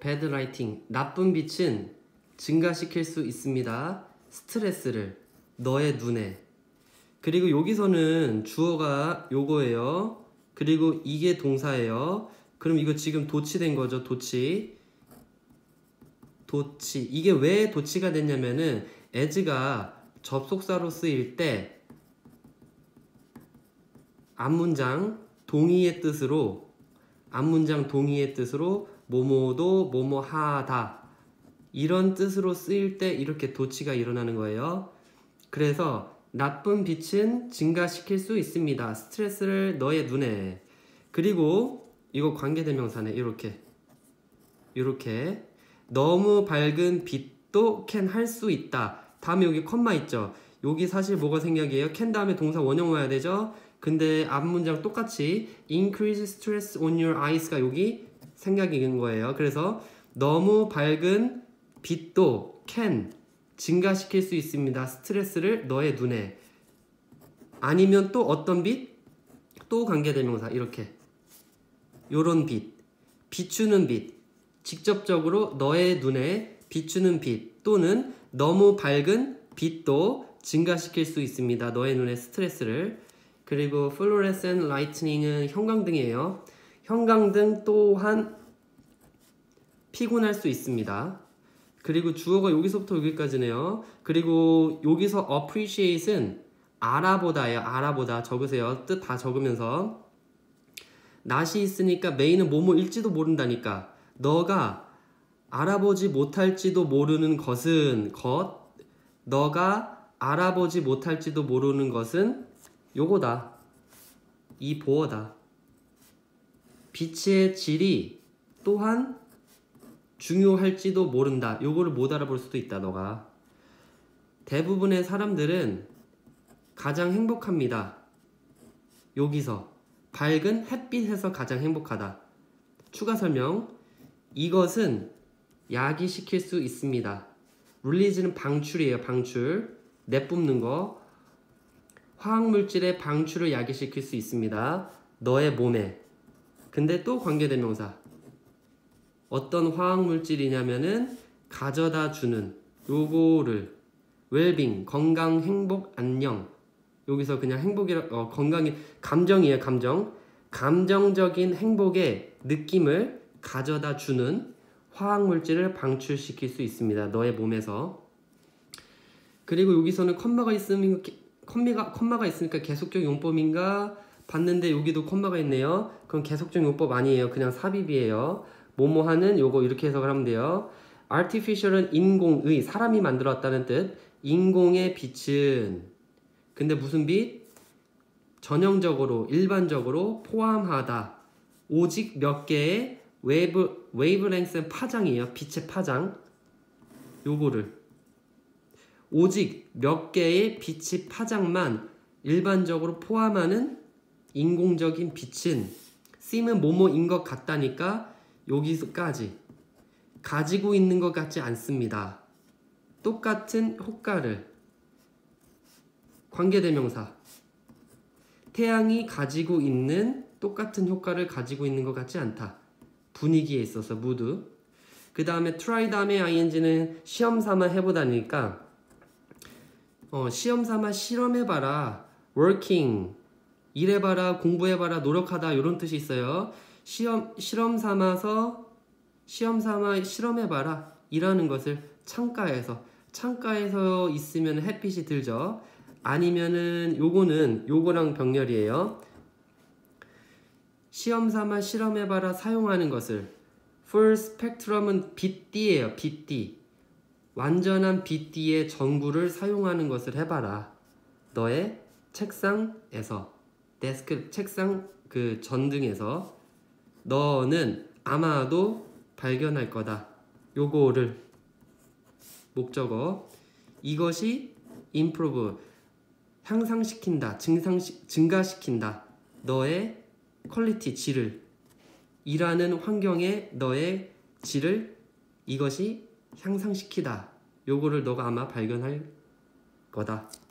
bad lighting, 나쁜 빛은 증가시킬 수 있습니다. 스트레스를 너의 눈에. 그리고 여기서는 주어가 요거예요. 그리고 이게 동사예요. 그럼 이거 지금 도치된 거죠. 도치. 이게 왜 도치가 됐냐면은 as가 접속사로 쓰일 때 앞문장 동의의 뜻으로 뭐뭐도 뭐뭐하다 이런 뜻으로 쓰일 때 이렇게 도치가 일어나는 거예요. 그래서 나쁜 빛은 증가시킬 수 있습니다. 스트레스를 너의 눈에. 그리고 이거 관계대명사네. 이렇게 너무 밝은 빛도 can 할 수 있다. 다음에 여기 컴마 있죠. 여기 사실 뭐가 생략이에요? can 다음에 동사 원형 와야 되죠. 근데 앞문장 똑같이 increase stress on your eyes가 여기 생략인 거예요. 그래서 너무 밝은 빛도 can 증가시킬 수 있습니다. 스트레스를 너의 눈에. 아니면 또 어떤 빛? 또 관계대명사 이렇게 요런 빛, 비추는 빛, 직접적으로 너의 눈에 비추는 빛 또는 너무 밝은 빛도 증가시킬 수 있습니다. 너의 눈의 스트레스를. 그리고 fluorescent lightning은 형광등이에요. 형광등 또한 피곤할 수 있습니다. 그리고 주어가 여기서부터 여기까지네요. 그리고 여기서 appreciate은 알아보다예요. 알아보다. 적으세요. 뜻 다 적으면서. not이 있으니까 main은 뭐뭐일지도 모른다니까. 너가 알아보지 못할지도 모르는 것은 너가 알아보지 못할지도 모르는 것은 요거다. 이 보어다. 빛의 질이 또한 중요할지도 모른다. 요거를 못 알아볼 수도 있다. 너가. 대부분의 사람들은 가장 행복합니다. 여기서 밝은 햇빛에서 가장 행복하다. 추가 설명. 이것은 야기시킬 수 있습니다. 릴리즈는 방출이에요. 방출. 내뿜는 거. 화학물질의 방출을 야기시킬 수 있습니다. 너의 몸에. 근데 또 관계대명사. 어떤 화학물질이냐면은 가져다 주는 요거를 웰빙, 건강, 행복, 안녕. 여기서 그냥 행복이라 건강이 감정이에요. 감정적인 행복의 느낌을 가져다 주는 화학물질을 방출시킬 수 있습니다. 너의 몸에서. 그리고 여기서는 컴마가 있으니까 계속적 용법인가 봤는데 여기도 컴마가 있네요. 그럼 계속적 용법 아니에요. 그냥 삽입이에요. 뭐뭐 하는 요거 이렇게 해석을 하면 돼요. artificial은 인공의, 사람이 만들었다는 뜻. 인공의 빛은 근데 무슨 빛? 전형적으로, 일반적으로 포함하다. 오직 몇 개의 웨이브랭스는 파장이에요. 빛의 파장. 요거를 오직 몇 개의 빛의 파장만 일반적으로 포함하는 인공적인 빛은 seem은 뭐뭐인 것 같다니까 여기서까지 가지고 있는 것 같지 않습니다. 똑같은 효과를 관계대명사 태양이 가지고 있는 똑같은 효과를 가지고 있는 것 같지 않다. 분위기에 있어서 mood. 그 다음에 try 다음에 ing는 시험 삼아 해보다니까 시험 삼아 실험해봐라. working 일해봐라. 공부해봐라. 노력하다. 이런 뜻이 있어요. 실험 삼아 실험해봐라. 일하는 것을 창가에서 있으면 햇빛이 들죠. 아니면은 요거랑 병렬이에요. 시험 삼아 실험해봐라. 사용하는 것을 full spectrum은 빛띠예요. 빛띠. 완전한 빛띠의 전구를 사용하는 것을 해봐라. 너의 책상에서 데스크 책상 그 전등에서 너는 아마도 발견할 거다. 요거를 목적어. 이것이 improve 향상시킨다. 증가시킨다. 너의 퀄리티 질을 일하는 환경에 너의 질을 이것이 향상시키다. 요거를 너가 아마 발견할 거다.